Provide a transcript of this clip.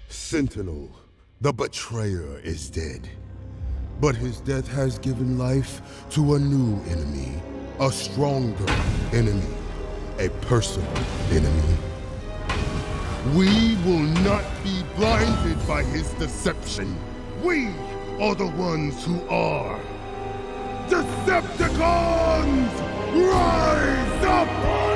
Sentinel, the betrayer, is dead. But his death has given life to a new enemy. A stronger enemy. A personal enemy. We will not be blinded by his deception. We are the ones who are. Decepticons! Rise up!